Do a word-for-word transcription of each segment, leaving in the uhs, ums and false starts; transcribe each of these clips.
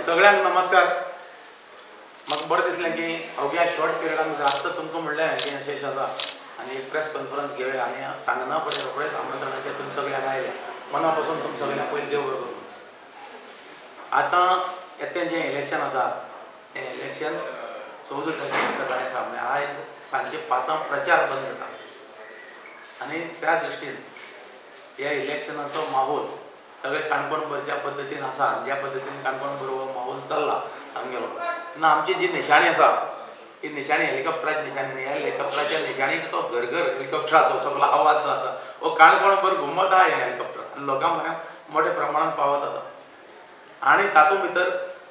सगळ्यांक नमस्कार. म्हाका बरें दिसलें की अवघ्या शॉर्ट पिरियडान जास्त तुमकां म्हणलें की अशें आसा आनी एक प्रेस कॉन्फरन्स घेवया आनी सांगना फुडें रोखडेंच आमंत्रणाचेर तुम सगळ्यांक आयले. मना पासून तुम सगळ्यांक पयलीं देव बरो करूं. आतां येतें जें इलेक्शन आसा हें इलेक्शन चवदा तारखेक सकाळीं आसा. म्हणजे आयज सांजचे पांचांक प्रचार बंद जाता आनी त्या दृश्टीन ह्या इलेक्शनाचो माहोल सगळे काणकोण भर ज्या पद्दतीन आसा ज्या पद्दतीन काणकोण भर हो माहोल चल्ला आमगेलो तेन्ना आमची जी निशाणी आसा ही निशाणी हेलिकॉप्टराची निशाणी न्ही. ह्या हेलिकॉप्टराच्या निशाणीक तो घर घर हेलिकॉप्टराचो सगळो आवाज जो आसा हो काणकोण भर घुमत आहा हें हेलिकॉप्टर आनी लोकां म्हऱ्यांत मोठ्या प्रमाणान पावत आसा. आनी तातूंत भितर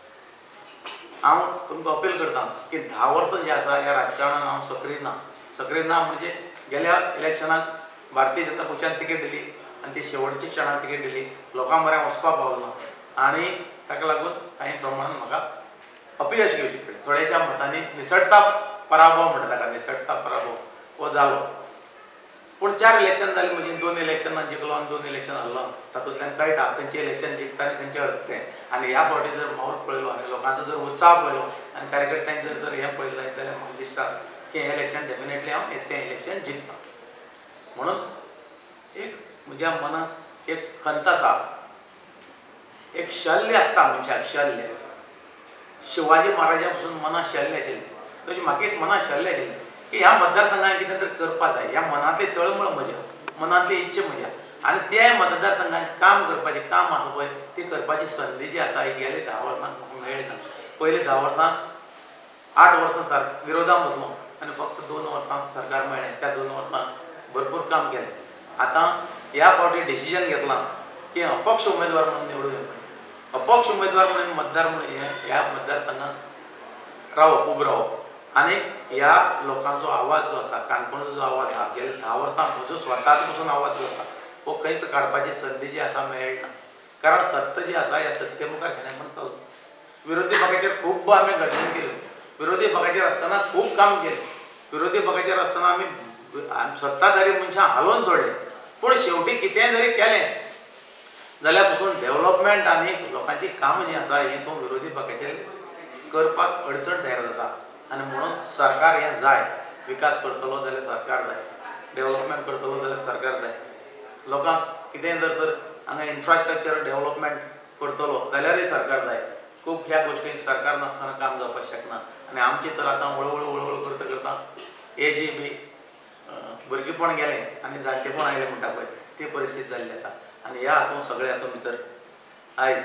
हांव तुमकां अपील करता की धा वर्सां जी आसा ह्या राजकारणान हांव सक्रीय ना. सक्रीय ना म्हणजे गेल्या इलेक्शनाक भारतीय जनता पक्षान तिकेट दिली आनी ती शेवटच्या क्षणाक तिकेट दिली. लोकां म्हऱ्यांत वचपाक पावलो आनी ताका लागून कांय प्रमाणान म्हाका अपयश घेवचें पडलें. थोड्याशा मतांनी निसटता पराभव म्हणटा ताका निसटता पराभव हो जालो. पूण चार इलेक्शन जालीं म्हणजे दोन इलेक्शनां जिखलो आनी दोन इलेक्शन हरलो. तातूंतल्यान कळटा खंयचें इलेक्शन जिखता आनी खंयचें हरता आनी ह्या फावटी जर माहोल पळयलो आनी लोकांचो जर उत्साह पळयलो आनी कार्यकर्त्यांनी जर जर हें पळयलें जाल्यार म्हाका दिसता की हें इलेक्शन डेफिनेटली हांव येतें इलेक्शन जिखता. म्हणून एक म्हज्या मनांत एक खंत आसा, एक शल्य आसता मनशाक शल्य. शिवाजी महाराजा पासून मनां शल्य आशिल्लें तशें म्हाका एक मनां शल्य आशिल्लें की ह्या मतदारसंघात कितें तरी करपा जाय. ह्या मनांतली तळमळ म्हज्या मनांतली इच्छा म्हज्या आनी त्या मतदारसंघात काम करपाचें काम आसा पळय ती करपाची संदी जी आसा ही गेली धा वर्सांक म्हाका मेळ्ळी ना. पयलीं धा वर्सांक आठ वर्सां विरोधांत बसलो आनी फक्त दोन वर्सां सरकार मेळ्ळें. त्या दोन वर्सांक भरपूर काम केलें. आतां ह्या फावटी डिसिजन घेतलां की अपक्ष उमेदवार म्हणून निवडून येवपाचें. अपक्ष उमेदवार म्हणून मतदार म्हणून ह्या मतदारसंघात रावप उबो रावप आनी ह्या लोकांचो आवाज जो आसा काणकोणचो जो आवाज आसा गेल्या धा वर्सां म्हजो स्वताचो पासून आवाज जो आसा हो खंयच काडपाची संदी जी आसा मेळना. कारण सत्य जी आसा ह्या सत्ते मुखार घेणें म्हण चलता. विरोधी पक्षाचेर खूब आमी गर्जन केल्यो. विरोधी पक्षाचेर आसतना खूब काम केलें. विरोधी पक्षाचेर आसतना आमी सत्ताधारी मनशां हालोवन सोडले. पूण शेवटी कितेंय जरी केलें जाल्यार पसून डेव्हलपमेंट आनी लोकांची कामां जीं आसा ही तूं विरोधी पक्षाचेर करपाक अडचण तयार जाता. आनी म्हणून सरकार हें जाय. विकास करतलो जाल्यार सरकार जाय. डेव्हलपमेंट करतलो जाल्यार सरकार जाय. लोकांक कितेंय जर तर हांगा इन्फ्रास्ट्रक्चर डेव्हलपमेंट करतलो जाल्यारय सरकार जाय. खूब ह्या गोश्टीक सरकार नासतना काम जावपाक शकना. आनी आमची तर आतां हळू हळू हळू करता करता एजी बी भुरगेपण गेलें आनी जाणटेपण आयलें म्हणटा पळय ती परिस्थिती जाल्ली आसा. आनी ह्या हातूंत सगळे हातूंत भितर आयज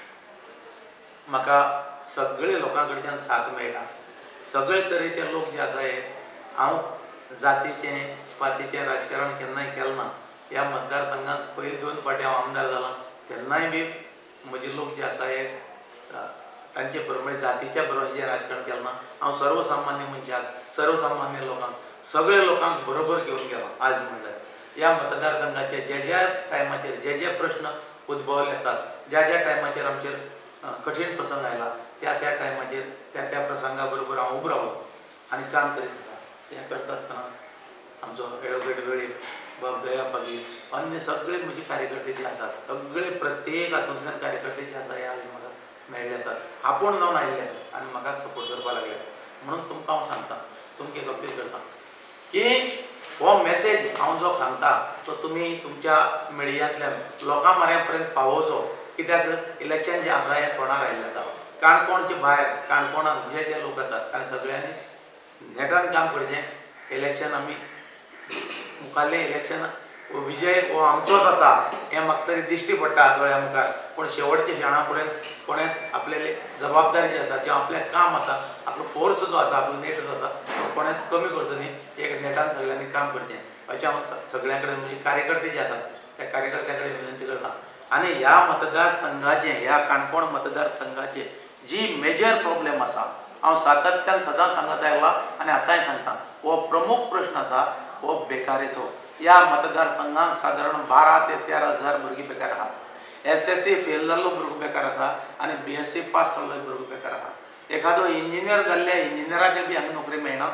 म्हाका सगळे लोकां कडच्यान साथ मेळटा. सगळे तरेचे लोक जे आसा हे हांव जातीचें पातीचें राजकारण केन्नाय केलें ना. ह्या मतदारसंघांत पयलीं दोन फावटी हांव आमदार जालां तेन्नाय बी म्हजे लोक जे आसा हे तांचे बरोबर जातीच्या बरोबर हें राजकारण केलें ना. हांव सर्वसामान्य मनशाक सर्वसामान्य लोकांक सगळे लोकांक बरोबर घेवन गेलो. आज म्हणल्यार ह्या मतदारसंघाचे जे ज्या टायमाचेर जे जे प्रश्न उद्भवले आसात ज्या ज्या टायमाचेर आमचेर कठीण प्रसंग आयला त्या त्या टायमाचेर त्या त्या प्रसंगा बरोबर हांव उबो रावलो आनी काम करीत आसा. हें करता आसतना आमचो एडवोकेट वेळीप बाब दया पागीर अन्य सगळे म्हजे कार्यकर्ते जे आसात सगळे प्रत्येक हातूंतल्यान कार्यकर्ते जे आसा हे आज म्हाका मेळ्ळे आसात. आपूण जावन आयिल्ले आनी म्हाका सपोर्ट करपाक लागले. म्हणून तुमकां हांव सांगता तुमकां एक अपील करता की हो मेसेज हांव जो सांगता तो तुमी तुमच्या मिडियांतल्यान लोकां म्हऱ्या पर्यंत पावोवचो. कित्याक इलेक्शन जें आसा हें तोंडार आयिल्लें आसा. काणकोणचे भायर काणकोणाक जे जे लोक आसात आनी सगळ्यांनी नेटान काम करचें. इलेक्शन आमी मुखाल्लें इलेक्शन विजय हो आमचोच आसा हें म्हाका तरी दिश्टी पडटा दोळ्या मुखार. पूण शेवटच्या क्षणा पर्यंत कोणेंच आपलेली जबाबदारी जी आसा किंवा आपलें काम आसा आपलो फोर्स जो आसा आपलो नेट जो आसा तो कोणेंच कमी करचो न्ही. एक नेटान सगळ्यांनी काम करचें अशें हांव सगळ्यां कडेन म्हणजे कार्यकर्ते जे आसात त्या कार्यकर्त्यां कडेन विनंती करता. आनी ह्या मतदारसंघाचें ह्या काणकोण मतदारसंघाचें जी मेजर प्रॉब्लेम आसा हांव सातत्यान सदांच सांगत आयला आनी आतांय सांगता हो प्रमुख प्रश्न आसा हो बेकारेचो. ह्या मतदारसंघाक सादारण बारा ते तेरा हजार भुरगीं बेकार आहात. एस एस सी फेल जाल्लो भुरगो बेकार आसा आनी बी एस सी पास जाल्लो भुरगो बेकार आहा. एखादो इंजिनियर जाल्ल्या इंजिनियराक बी हांगा नोकरी मेळना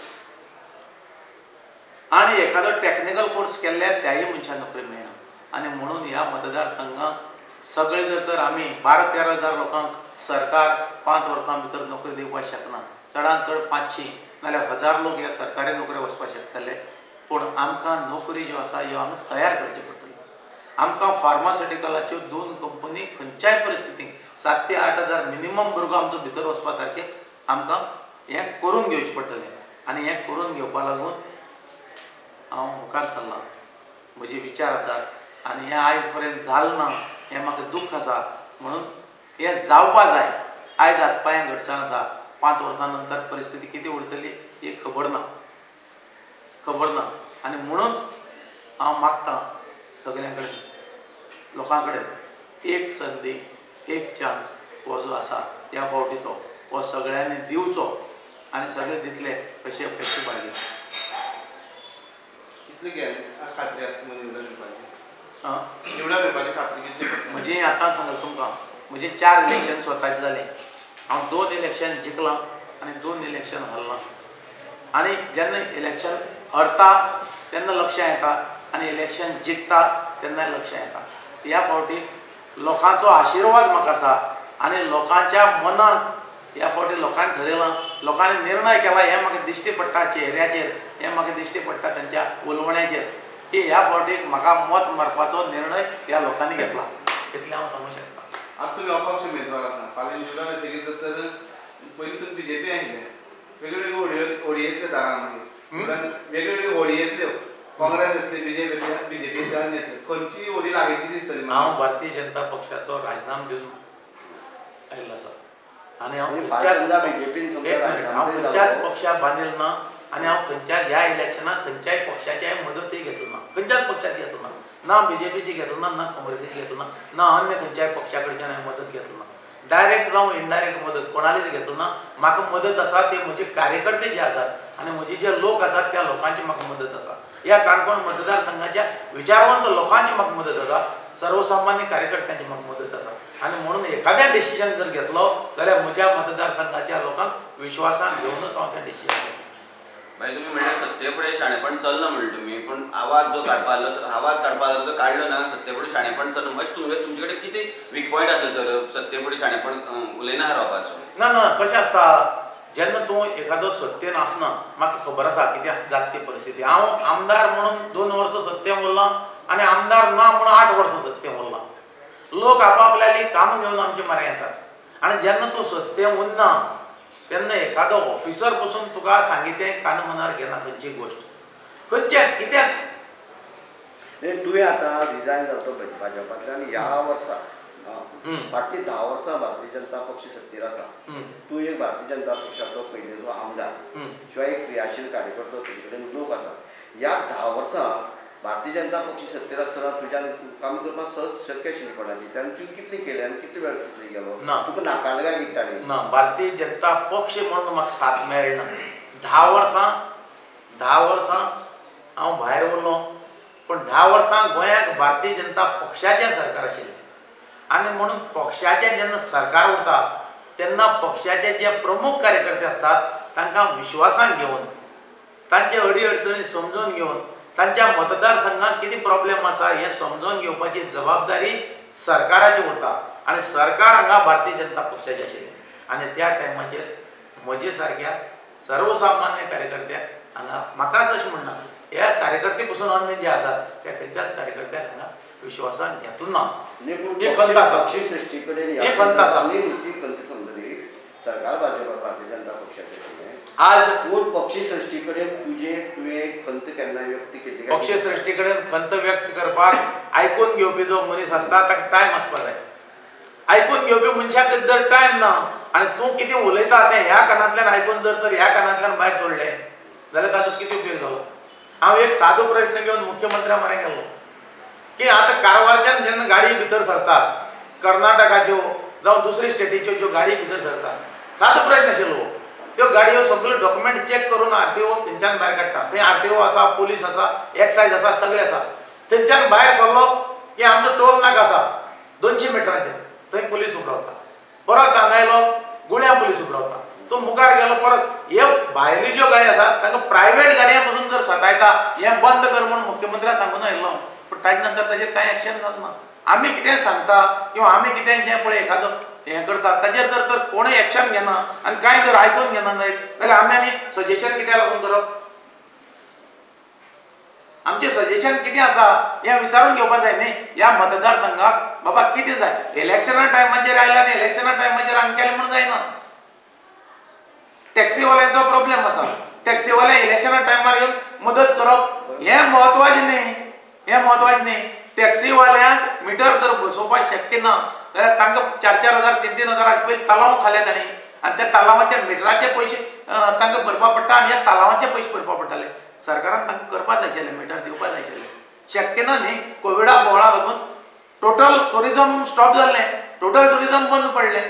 आनी एखादो टॅक्निकल कोर्स केल्ल्या त्याय मनशाक नोकरी मेळना. आनी म्हणून ह्या मतदारसंघाक सगळे जर तर आम्ही बारा तेरा हजार लोकांक सरकार पांच वर्सां भितर नोकरी दिवपाक शकना, चडांत चड पांचशी नाल्यार हजार लोक ह्या सरकारी नोकऱ्यो वचपाक शकतले, पूण आमकां नोकरी ज्यो आसा ह्यो आमकां तयार करच्यो पडटल्यो. आमकां फार्मास्युटिकलाच्यो दोन कंपनी खंयच्याय परिस्थितीक सात ते आठ हजार मिनिमम भुरगो आमचो भितर वचपा सारकें आमकां हें करून घेवचें पडटलें. आनी हें करून घेवपा लागून हांव मुखार सरलां. म्हजे विचार आसात आनी हें आयज पर्यंत जालें ना हें म्हाका दूख आसा. म्हणून हें जावपा जाय. आयज हातपांय घटसाण आसा, पांच वर्सां नंतर परिस्थिती कितें उरतली ही खबर ना खबर ना आनी म्हणून हांव मागतां सगळ्यां कडेन लोकां कडेन एक संदी एक चान्स हो जो आसा त्या फावटीचो हो सगळ्यांनी दिवचो आनी सगळे दितले अशी अपेक्षा बाळगी. खात्री आसता निवडून येवपाची निवडून येवपाची खात्री कितली? म्हणजे आतां सांगता तुमकां म्हजे चार इलेक्शन स्वताचे जाले. हांव दोन इलेक्शन जिखलां आनी दोन इलेक्शन हरलां. आनी जेन्ना इलेक्शन हरता तेन्ना लक्षांत येता आनी इलेक्शन जिखता तेन्ना लक्षांत येता. ह्या फावटी लोकांचो आशिर्वाद म्हाका आसा आनी लोकांच्या मनांत ह्या फावटी लोकांनी ठरयलां, लोकांनी निर्णय केला हें म्हाका दिश्टी पडटा चेहऱ्याचेर, हें म्हाका दिश्टी पडटा तांच्या उलोवण्याचेर की ह्या फावटीक म्हाका मत मारपाचो निर्णय ह्या लोकांनी घेतला. इतलें हांव सांगूंक शकता. आतां तुमी अपक्ष उमेदवार आसा, फाल्यां निवडून येतकीर तर पयलींसून बीजेपी आयिल्ले वेगवेगळ्यो होडयो होडयो येतल्यो दारां मागीर वेगवेगळ्यो होडयो येतल्यो, काँग्रेस येतली बीजेपी येतली बीजेपी येतली येतली खंयची होडी लागायची दिसतली? हांव भारतीय जनता पक्षाचो राजिनामो दिवन आयिल्लो आसा आनी हांव खंयच्याच पक्षाक बांदिल्लो ना आनी हांव खंयच्याच ह्या इलेक्शनाक खंयच्याय पक्षाचे मदतूय घेतलो ना, खंयच्याच पक्षाची घेतलो ना, ना बीजेपीची घेतलो ना ना काँग्रेसीची घेतलो ना ना अन्य खंयच्याय पक्षा कडच्यान हांवें मदत घेतलो ना. डायरेक्ट जावं इनडायरेक्ट मदत कोणालीच घेतलो ना. म्हाका मदत आसा ती म्हजे कार्यकर्ते जे आसात आनी म्हजे जे लोक आसात त्या लोकांची म्हाका मदत आसा. ह्या काणकोण मतदारसंघाच्या विचारवंत लोकांची म्हाका मदत आसा, सर्वसामान्य कार्यकर्त्यांची म्हाका मदत आसा. आनी म्हणून एखादें डिसिजन जर घेतलो जाल्यार म्हज्या मतदारसंघाच्या लोकांक विश्वासान घेवनूच हांव तें डिसिजन घेतलें. मागीर तुमी म्हणल्यार सत्ते फुडें शाणेपण चलना म्हणले तुमी, पूण आवाज जो काडपा आवाज काडपा तो काडलो ना, सत्ते फुडें शाणेपण चलना. अशें तुमचे तुमचे कडेन कितें वीक पॉयंट आसले तर सत्ते फुडें शाणेपण उलयना रावपाचो? ना ना कशें आसता, जेन्ना तूं एखादो सत्तेन आसना, म्हाका खबर आसा कितें आसा जाता ती परिस्थिती. हांव आमदार म्हणून दोन वर्सां सत्तेन उरलां आनी आमदार ना म्हणून आठ वर्सां सत्तेन उरलां. लोक आपापल्याली कामां घेवन आमचे म्हऱ्यांत येतात आनी जेन्ना तूं सत्तेन उरना तेन्ना एखादो ऑफिसर पसून तुका सांगितें कान मनार घेना खंयची गोश्ट खंयचेच कितेंच. तुवें आतां रिजायन जातो भाजपांतल्यान ह्या वर्सा फाटलीं धा वर्सां भारतीय जनता पक्ष सत्तेर आसा. तूं एक भारतीय जनता पक्षाचो पयलींचो आमदार शिवाय एक क्रियाशील कार्यकर्तो तुजे कडेन लोक आसा. ह्या धा वर्सां भारतीय जनता पक्ष सत्तेर आसतना तुज्यान काम करपाक सहज शक्य आशिल्ली कोणाची तेन्ना तुवें कितलें केलें आनी कितले वेळ तुजे गेलो तुका नाकाल काय दिताली ना. भारतीय जनता पक्ष म्हणून म्हाका साथ मेळना. धा वर्सां धा वर्सां हांव भायर उरलो पूण धा वर्सां गोंयाक भारतीय जनता पक्षाचें सरकार आशिल्लें आनी म्हणून पक्षाचें जेन्ना सरकार उरता तेन्ना पक्षाचे जे प्रमुख कार्यकर्ते आसतात तांकां विश्वासान घेवन तांचे अडी अडचणी समजून घेवन तांच्या मतदारसंघात कितें प्रॉब्लेम आसा हें समजून घेवपाची जबाबदारी सरकाराची उरता आनी सरकार हांगा भारतीय जनता पक्षाचें आशिल्लें आनी त्या टायमाचेर म्हजे सारक्या सर्वसामान्य कार्यकर्त्याक हांगा म्हाकाच अशें म्हणना ह्या कार्यकर्ते पसून अन्य जे आसात त्या खंयच्याच कार्यकर्त्याक हांगा विश्वासान घेतलो ना. ही खंत आसा पक्षी सृश्टी कडेन ही खंत आसा सरकार भाजपा भारतीय जनता पक्षाचें आज पूण पक्षी सृश्टी कडेन तुजे तुवें खंत केन्ना व्यक्त केली? पक्ष सृश्टी कडेन खंत व्यक्त करपाक आयकून घेवपी जो मनीस आसता ताका टायम आसपाक जाय. आयकून घेवपी मनशाक जर टायम ना आनी तूं कितें उलयता तें ह्या कानांतल्यान आयकून जर तर ह्या कानांतल्यान भायर सोडलें जाल्यार ताचो कितें उपयोग जालो? हांव एक सादो प्रश्न घेवन मुख्यमंत्र्या म्हऱ्यान गेल्लो की आतां कारवारच्यान जेन्ना गाडी भितर सरतात कर्नाटकाच्यो जावं दुसरे स्टेटीच्यो ज्यो गाडी भितर सरतात सादो प्रश्न आशिल्लो त्यो गाडयो सगळ्यो डॉक्युमेंट चेक करून आरटीओ थंयच्यान भायर काडटा. थंय आरटीओ आसा पुलीस आसा एक्सायज आसा सगळें आसा. थंयच्यान भायर सरलो की आमचो टोल नाका आसा दोनशे मिटराचेर थंय पुलीस उबो रावता. परत हांगा येयलो गुळ्या पुलीस उबो रावता. तो मुखार गेलो परत हे भायल्यो ज्यो गाडी आसात तांकां प्रायवेट गाडयां पसून जर सतायता हें बंद कर म्हणून मुख्यमंत्र्याक सांगून आयिल्लो पूण ताजे नंतर ताजेर कांय एक्शन जालें ना. आमी कितें सांगता किंवा आमी कितें जें पळय एखादो हें करता ताजेर जर तर कोणूय एक्शन घेना आनी कांय जर आयकून घेना जायत जाल्यार आमी आनी सजेशन कित्याक लागून करप आमचें सजेशन कितें आसा हें विचारून घेवपाक जाय न्ही ह्या मतदारसंघाक बाबा कितें जाय इलेक्शना टायमाचेर आयला आनी इलेक्शना टायमाचेर हांगा केलें म्हूण जायना टॅक्सीवाल्यांचो प्रॉब्लेम आसा टॅक्सीवाल्या इलेक्शना टायमार येवन मदत करप हें म्हत्वाचें न्ही हें म्हत्वाचें न्ही टॅक्सीवाल्यांक मिटर जर बसोवपाक शक्य ना जाल्यार तांकां चार चार हजार तीन तीन हजाराचे पयलीं तलाव खाले तांणी आनी त्या तलावाचे मिटराचे पयशे तांकां भरपा पडटा आनी ह्या तलावाचे पयशे भरपा पडटाले सरकारान तांकां करपा जाय आशिल्लें मिटर दिवपा जाय आशिल्लें शक्य ना न्ही कोविडा बोवाळा लागून टोटल टुरिजम स्टॉप जाल्लें टोटल टुरिजम बंद पडलें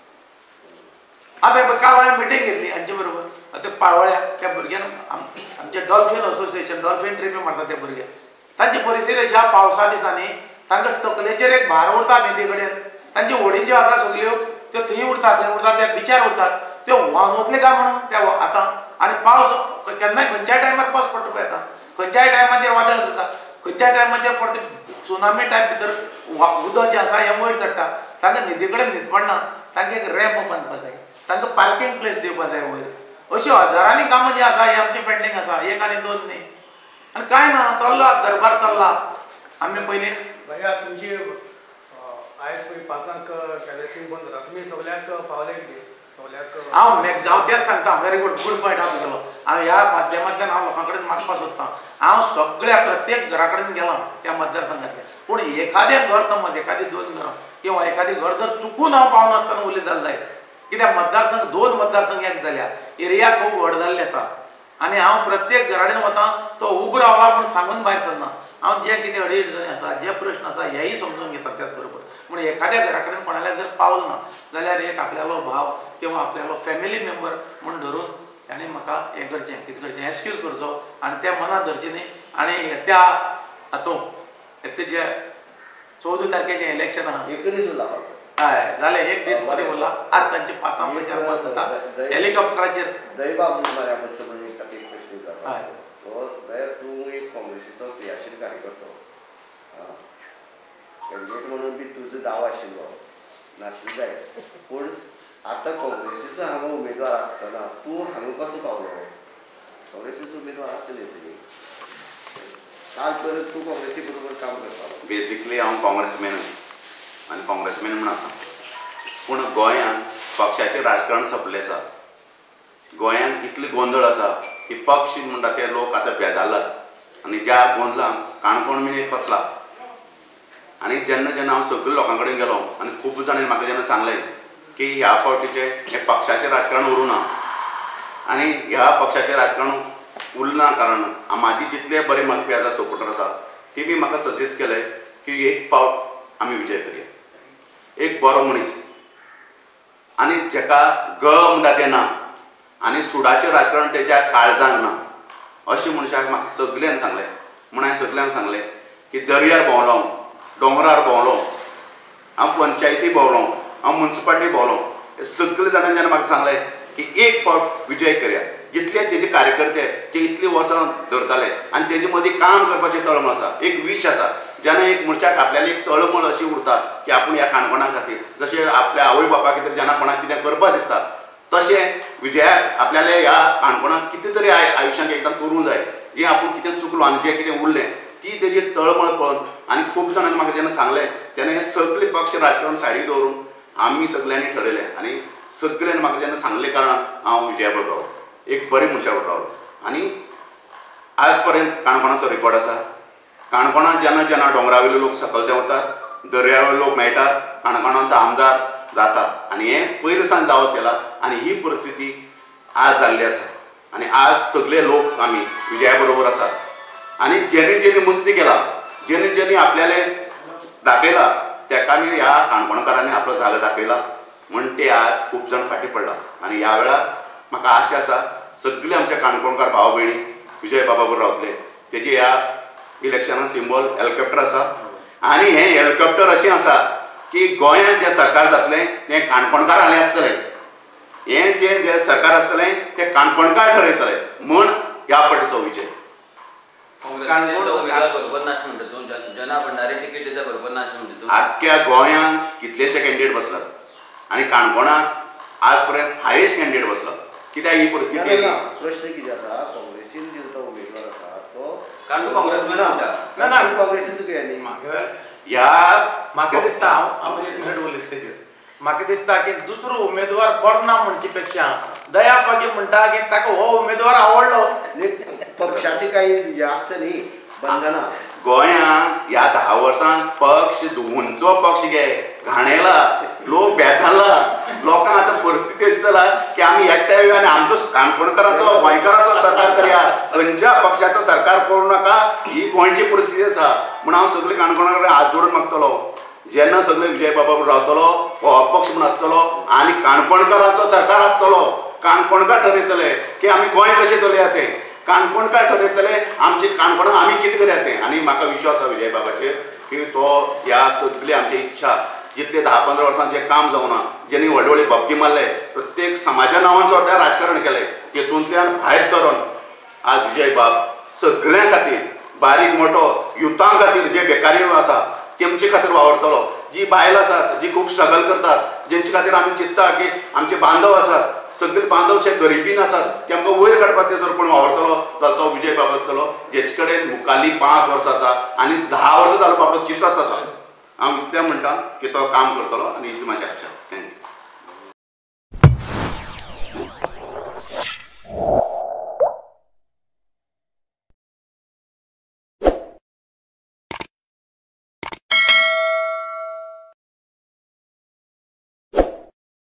आतां काल हांवें मिटींग घेतली हांचे बरोबर ते पाळोळ्या त्या भुरग्यांक आमचे डॉल्फिन असोसिएशन डॉल्फिन ट्रिपी मारता ते भुरगे तांची परिस्थिती अशी ह्या पावसा दिसांनी तांकां तकलेचेर एक भार उरता न्ही ते कडेन तांची व्हडी ज्यो आसा सगल्यो त्यो थंय उरता थंय उरता त्या बिचार उरतात त्यो व्हांवन वतले काय म्हणून त्या आतां आनी पावस केन्नाय खंयच्याय टायमार पावस पडटा पळय आतां खंयच्याय टायमाचेर वादळ जाता खंयच्याय टायमाचेर परते सुनामी टायप भितर उदक जें आसा हें वयर चडटा तांकां न्हिदे कडेन न्हीद पडना तांकां एक रॅम्प बांदपा जाय तांकां पार्किंग प्लेस दिवपा जाय वयर अश्यो हजारांनी कामां जीं आसा ही आमची पेंडींग आसा एक आनी दोन न्ही आनी कांय ना चल्ला दरबार चल्ला आमी पयलीं भैया तुमची आयज पळय पांचांक कॅरेसिंग बंद जाता तुमी सगळ्याक पावले कितें सगळ्याक हांव नेक्स्ट हांव तेंच सांगता व्हेरी गुड गुड पॉयंट हांव तुगेलो हांव ह्या माध्यमांतल्यान हांव लोकां कडेन मागपाक सोदतां हांव सगळ्या प्रत्येक घरा कडेन गेलां त्या मतदारसंघांतल्या पूण एखादें घर समज एखादी दोन घरां किंवा एखादी घर जर चुकून हांव पावनासतना उलयत जालें जायत कित्याक मतदारसंघ दोन मतदारसंघ एक जाल्या एरिया खूब व्हड जाल्ले आसा आनी हांव प्रत्येक घरा कडेन वतां तो उबो रावला म्हूण सांगून भायर सरना हांव जे कितें अडीअडचणी आसा जे प्रश्न आसा हेय समजून घेता त्याच बरोबर पूण एखाद्या घरा कडेन कोणाल्या जर पावल ना जाल्यार एक आपल्यालो भाव किंवा आपल्यालो फॅमिली मेंबर म्हूण धरून ताणें म्हाका हें करचें कितें करचें एक्सक्यूज करचो आनी त्या मनांत धरचें न्ही आनी त्या हातूंत ते जे चवदा तारखेचें इलेक्शन आहा एक दीस उरला हय जालें एक दीस मदीं उरला आज सांजचे पांचांक बजार बंद जाता हेलिकॉप्टराचेर दैबाब म्हळ्यार मस्त म्हणजे एक प्रश्न जाता हय तो जाल्यार तूं एक काँग्रेसीचो क्रियाशील कार्यकर्तो कॅन्डिडेट म्हणून बी तुजो दावो आशिल्लो नाशिल्लो जाय पूण आतां काँग्रेसीचो हांगा उमेदवार आसतना तूं हांगा कसो पावलो काँग्रेसीचो उमेदवार आसले तुजी काल परत तूं काँग्रेसी बरोबर काम करतालो बेसिकली हांव काँग्रेसमॅन आनी काँग्रेसमॅन म्हूण आसा पूण गोंयांत पक्षाचें राजकारण सोंपलें आसा गोंयांत इतले गोंधळ आसा की पक्ष म्हणटा ते लोक आतां बेजारलात आनी ज्या गोंधळांक काणकोण बीन एक फसला आनी जेन्ना जेन्ना हांव सगळ्या लोकां कडेन गेलो आनी खूब जाणांनी म्हाका जेन्ना सांगलें की ह्या फावटीचें हें पक्षाचें राजकारण उरूं ना आनी ह्या पक्षाचें राजकारण उरना कारण म्हाजी जितले बरे मतभेद सपोर्टर आसा ती बी म्हाका सजेस्ट केलें की एक फावट आमी विजय करया एक बरो मनीस आनी जेका ग म्हणटा तें ना आनी सुडाचें राजकारण तेज्या काळजांक ना अशें मनशाक म्हाका सगळ्यांनी सांगलें म्हूण हांवें सगळ्यांक सांगलें की दर्यार भोंवलो दोंगरार भोंवलो हांव पंचायती भोंवलो हांव म्युन्सिपालिटी भोंवलो हे सगळे जाणांनी जेन्ना म्हाका सांगलें की एक फावट विजय करया जितले तेजे कार्यकर्ते जे इतलीं वर्सां धरताले आनी तेजे मदीं काम करपाचें तळमळ आसा एक वीश आसा जेन्ना एक मनशाक आपल्याली एक तळमळ अशी उरता की आपूण ह्या काणकोणा खातीर जशें आपल्या आवय बापा खातीर जेन्ना कोणाक कितें करपा दिसता तशें विजयाक आपल्याला ह्या काणकोणाक कितें तरी आयुश्यांत एकदम करूंक जाय जें आपूण कितें चुकलो आनी जें कितें उरलें ती तेजी तळमळ पळोवन आनी खूब जाणांनी म्हाका जेन्ना सांगलें तेन्ना हें सगळें पक्ष राजकारण सायडीक दवरून आमी सगळ्यांनी ठरयलें आनी सगळ्यांनी म्हाका जेन्ना सांगले कारणान हांव विजया बरोबर रावलो एक बरे मनशा बरोबर रावलो आनी आज पर्यंत काणकोणाचो रिकॉर्ड आसा काणकोणांत जेन्ना जेन्ना डोंगरावेले लोक सकयल देंवतात दर्यावेले लोक मेळटात काणकोणाचो आमदार जातात आनी हें पयलीं सावन जावत केलां आनी ही परिस्थिती आज जाल्ली आसा आनी आज सगळे लोक आमी विजया बरोबर आसात आनी जेणे जेणे मस्ती केला जेणे जेणे आपल्याले दाखयला तेका आमी ह्या काणकोणकारांनी आपलो जागो दाखयला म्हण ते आज खूब जाण फाटीं पडला आनी ह्या वेळार म्हाका आशा आसा सगळे आमचे काणकोणकार भाव भयणी विजय बाबा बरोबर रावतले तेजी ह्या इलेक्शनान सिंबॉल हेलिकॉप्टर आसा आनी हें हेलिकॉप्टर अशें आसा की गोंयांत जें सरकार जातलें तें काणकोणकारांलें आसतलें हें जें जें सरकार आसतलें तें काणकोणकार ठरयतले म्हण ह्या फावटीचो विजय काणकोण उमेदवार बरोबर नाश म्हणटा तूं जन- जना भंडारी तिकीट दिता बरोबर नाश म्हणटा तूं आख्ख्या गोंयांत कितलेशे कॅन्डिडेट बसलात आणि काणकोणात आज पर्यंत हायेस्ट कॅन्डिडेट बसला कित्याक ही परिस्थिती येयली प्रश्न कितें आसा काँग्रेसीन जो तो उमेदवार आसा तो काणकोण काँग्रेसमॅन म्हणटा ना ना काँग्रेसीचो कितें न्ही म्हाका ह्या म्हाका दिसता हांव हांव एक मिनट उलयता तेजेर म्हाका दिसता की दुसरो उमेदवार बरो ना म्हणचे पेक्षा दया पागे म्हणटा की ताका हो उमेदवार आवडलो न्ही, पक्षाची काही हे आसता न्ही बंधना गोंयांत ह्या धा वर्सांत पक्ष उंचो पक्ष घे घाणेला लोक बेजारला लोकांक आतां परिस्थिती अशी जाला की आमी एकठांय येवया आनी आमचो काणकोणकारांचो गोंयकारांचो सरकार करया खंयच्या पक्षाचो सरकार करूं नाका ही गोंयची परिस्थिती आसा म्हण हांव सगळे काणकोणकार हात जोडून मागतलो जेन्ना सगळे विजय बाबा रावतलो हो अपक्ष म्हूण आसतलो आनी काणकोणकारांचो सरकार आसतलो काणकोणकार ठरयतले की आमी गोंय कशें चलया तें काणकोणकार ठरयतले आमचे काणकोणाक आमी कितें करया तें आनी म्हाका विश्वास आसा विजय बाबाचेर की तो ह्या सगळी आमची इच्छा जितले धा पंदरा वर्सां जें काम जावना जेणी व्हडले व्हडले भपके मारले प्रत्येक समाजा नांवान चोट्या राजकारण केलें तेतूंतल्यान भायर सरून आज विजय बाब सगळ्यां खातीर बारीक मोठो युथां खातीर जे बेकारी आसा तेमचे खातीर वावरतलो जी बायल आसात जी खूब स्ट्रगल करतात जेंचे खातीर आमी चिंतता की आमचे बांदव आसात सगळे बांदवचे गरिबीन आसात तेमकां वयर काडपाक ते जर कोण वावरतलो जाल्यार तो विजय बाब आसतलो जेचे कडेन मुखाल्ली पांच वर्सां आसा आनी धा वर्सां जालो बाबडो चिंतत आसा हांव इतलें म्हणटा की तो काम करतलो आनी इतली म्हाजी आच्छा थँक्यू